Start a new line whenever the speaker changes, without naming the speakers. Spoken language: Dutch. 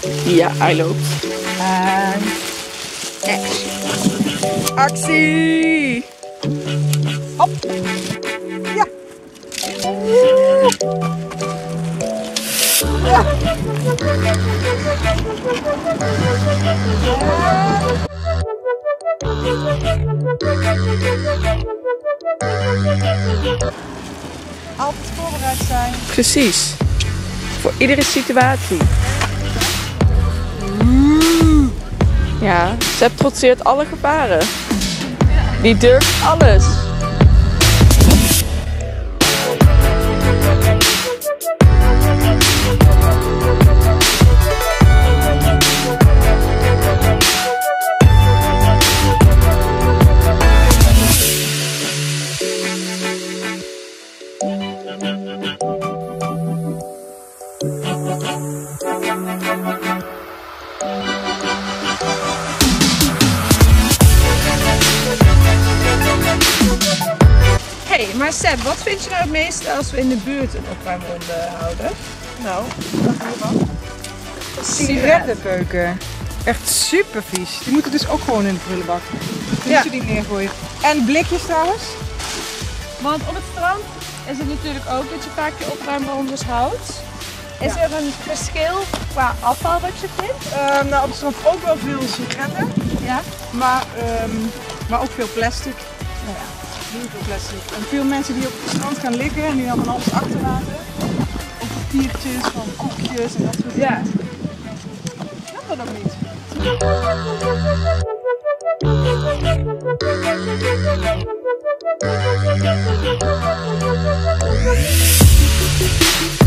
Ja, hij loopt.
En action. Actie! Hop! Ja! Ja! Altijd voorbereid zijn.
Precies. Voor iedere situatie. Ja, Seb trotseert alle gevaren. Die durft alles.
Hey, maar Seb, wat vind je nou het meeste als we in de buurt een opruimronde houden?
Nou, wat doe je dan?
Sigarettenpeuken. Echt super vies. Die moeten dus ook gewoon in de prullenbak. Niet zo die neergooien. En blikjes trouwens.
Want op het strand is het natuurlijk ook dat je vaak je opruimrondes houdt. Is er een verschil qua afval wat je vindt?
Nou, op het strand ook wel veel sigaretten.
Ja.
Maar ook veel plastic.
Nou ja.
Heel veel plastic. En veel mensen die op het strand gaan liggen en die dan van alles achterlaten. Of papiertjes van koekjes en dat soort dingen.
Ja.
Dat dan ook niet.
Thank you.